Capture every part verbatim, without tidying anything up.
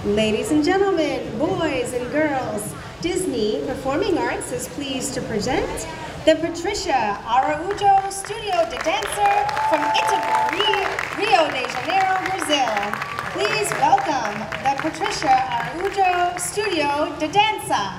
Ladies and gentlemen, boys and girls, Disney Performing Arts is pleased to present the Patrícia Araújo Stúdio de Dança from Itaguari, Rio de Janeiro, Brazil. Please welcome the Patrícia Araújo Stúdio de Dança.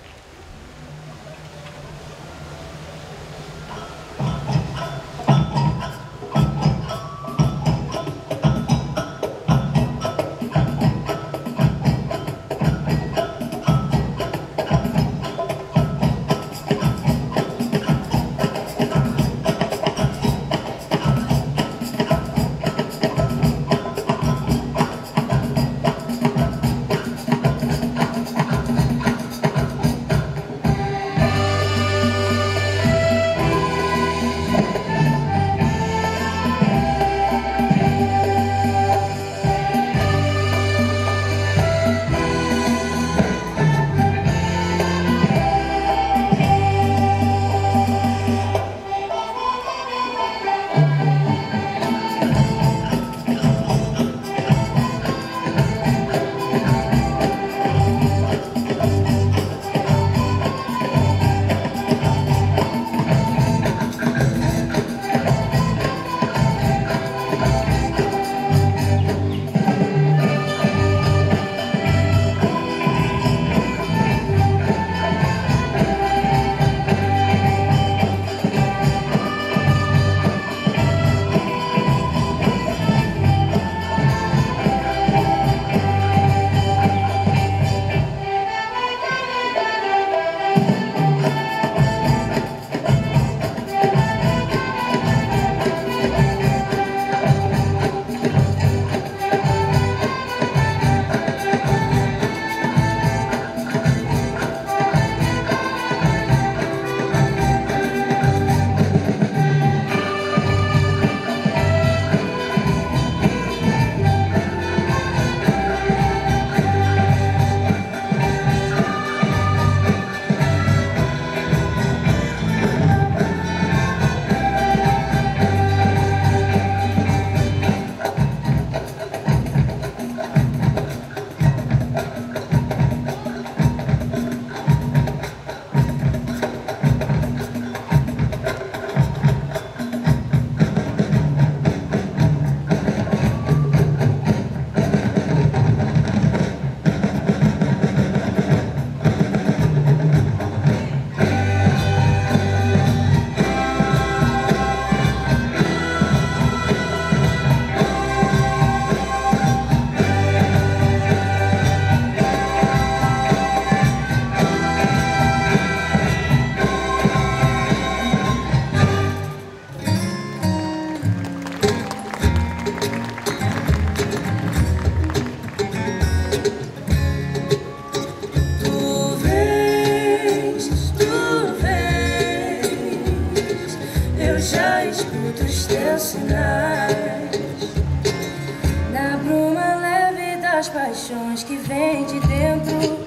Na bruma leve das paixões que vem de dentro,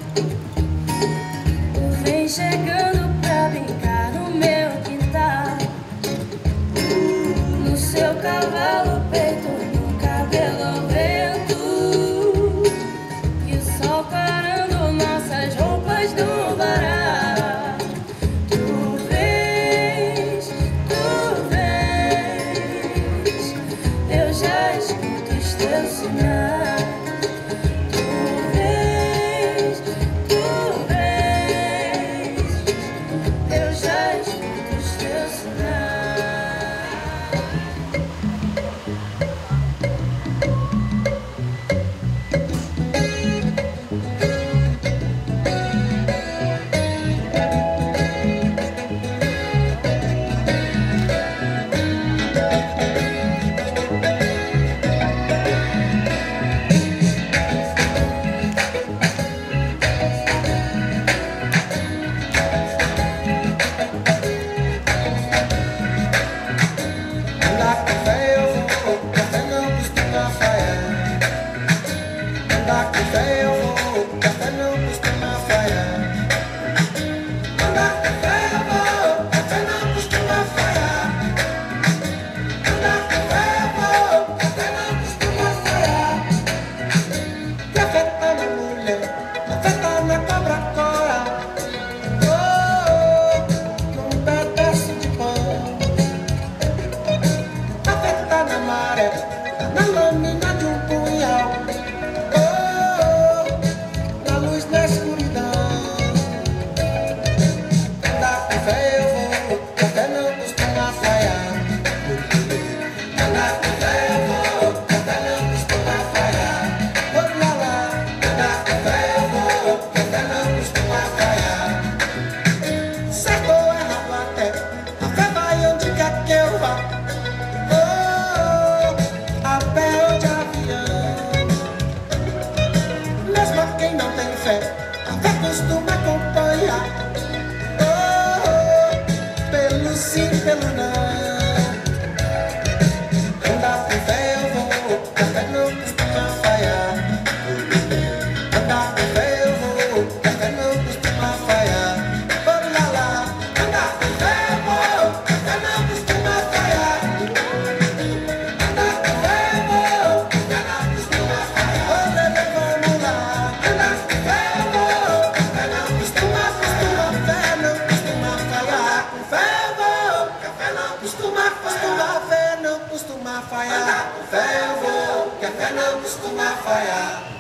tu vem chegando pra brincar no meu quintal. No seu cavalo peito, no cabelo ao vento, e o sol clarando nossas roupas do varal. Café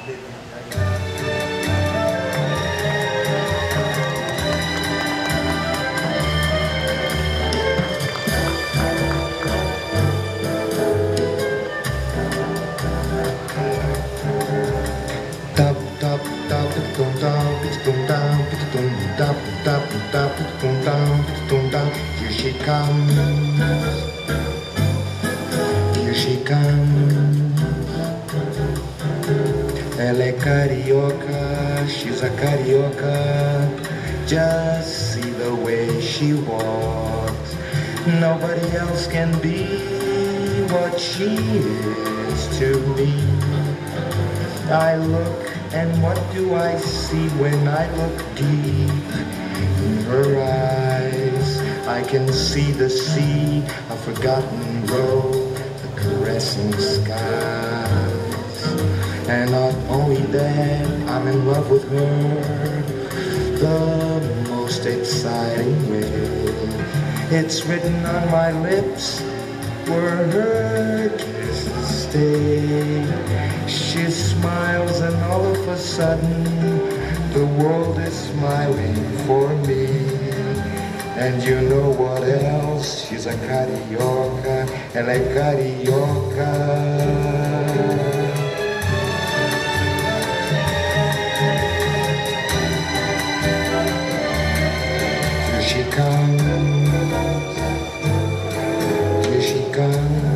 Here she comes, here she comes. Ela é carioca, she's a carioca. Just see the way she walks. Nobody else can be what she is to me. I look, and what do I see when I look deep in her eyes? I can see the sea, a forgotten road, the caressing skies. And not only that, I'm in love with her the most exciting way. It's written on my lips where her kisses stay. She smiles and all of a sudden the world is smiling for me. And you know what else? She's a carioca, ela é carioca. Here she comes, here she comes.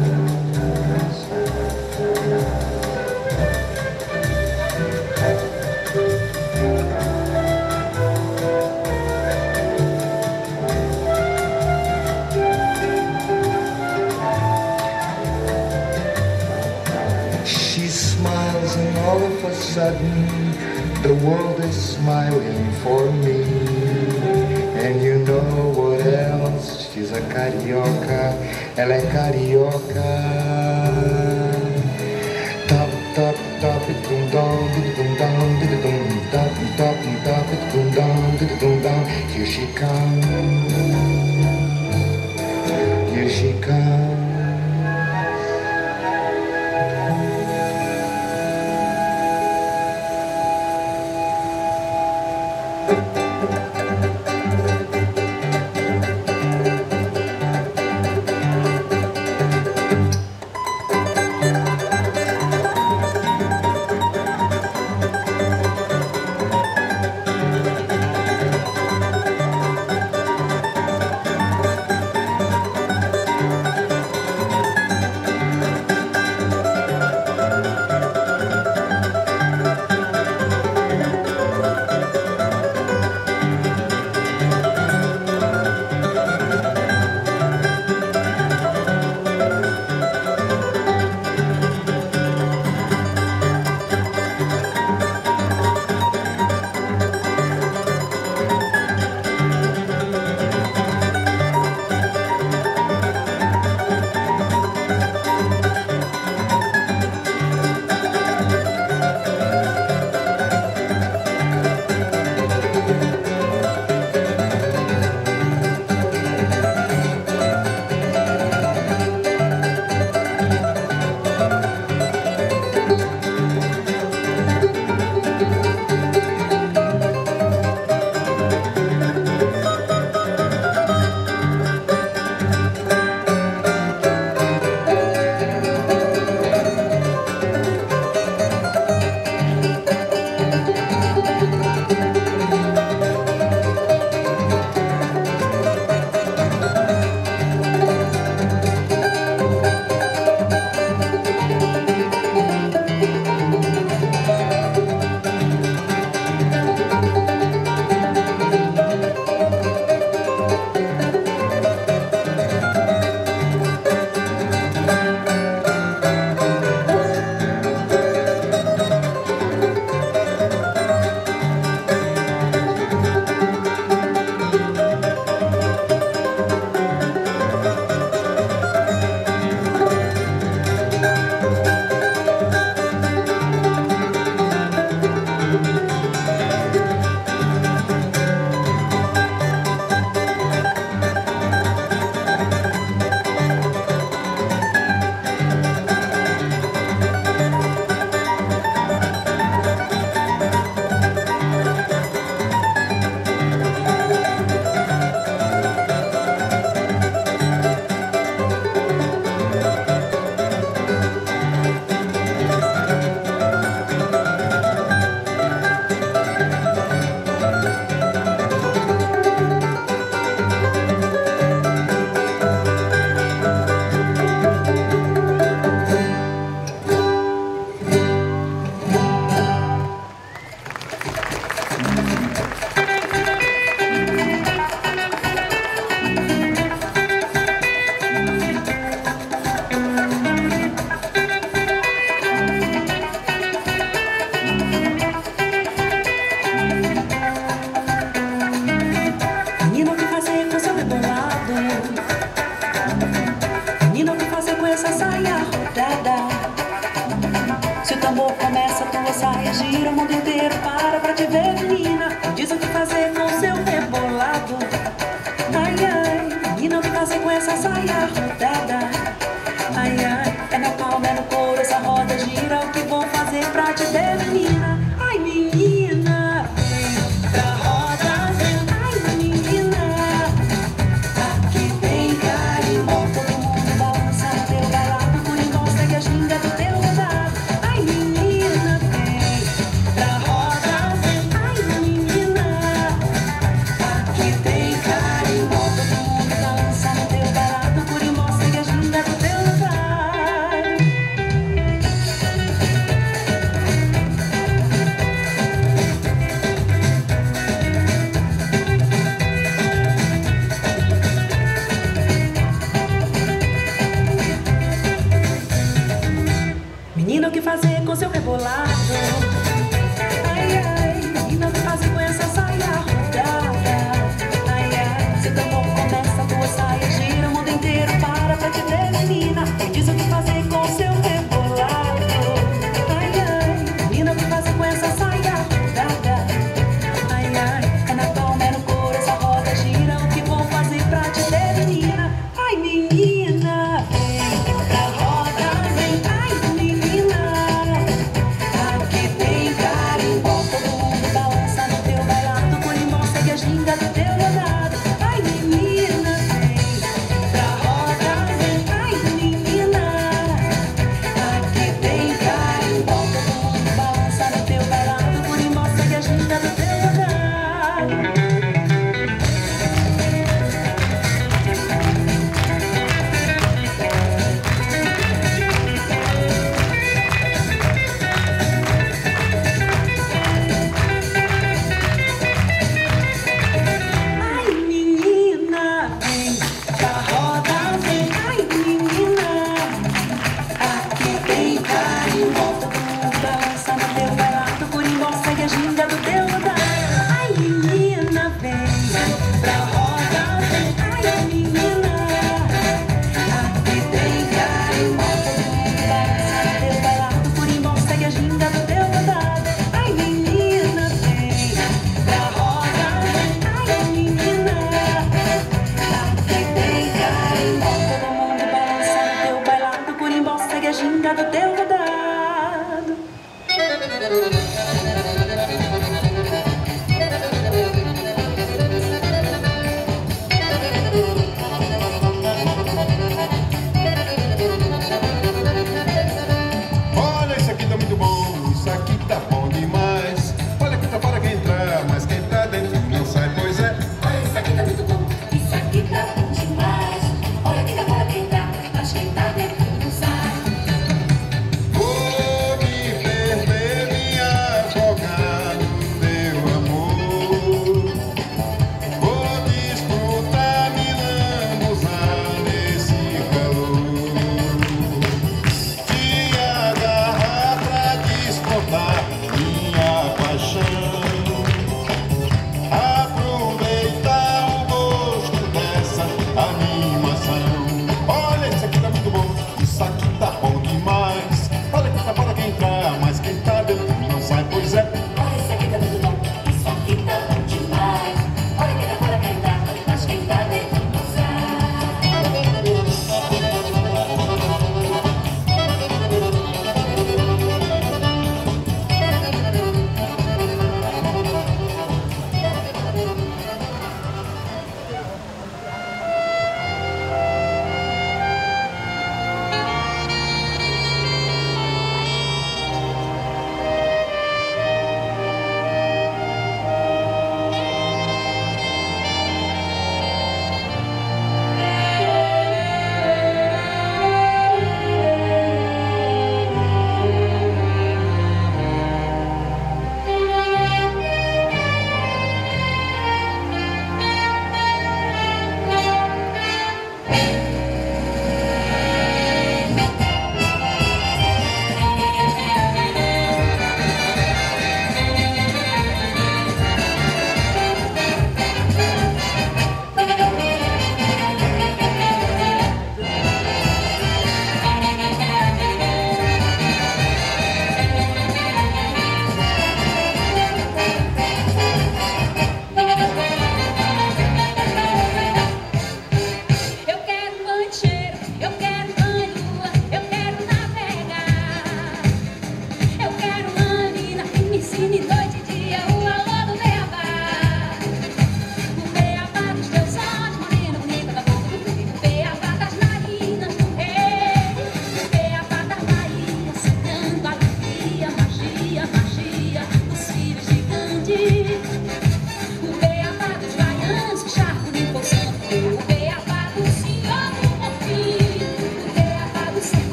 And all of a sudden the world is smiling for me. And you know what else? She's a carioca, ela é carioca. Top, top, top, it dum dum, it dum dum, it dum top, top, top, it dum dum, it dum dum. Here she comes, here she comes. gira o mundo inteiro para pra te ver, menina. Diz o que fazer com seu rebolado. Ai, ai, e não tem fazer com essa saia rodada. Ai, ai, é na palma, é no couro, essa roda gira. O que vou fazer pra te ver, menina? Ai, menina, vem pra roda, vem. Ai, menina, aqui tem carimbó. Todo mundo balança no teu bailado, por embora segue a ginga do teu rodado. Ai, menina, vem pra roda, vem. Ai,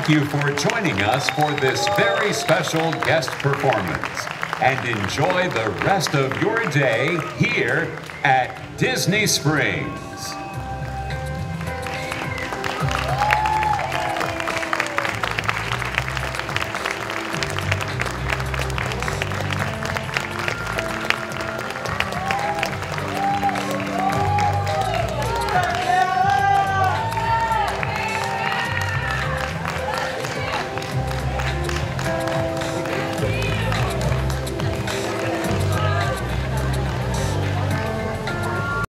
thank you for joining us for this very special guest performance. And enjoy the rest of your day here at Disney Springs.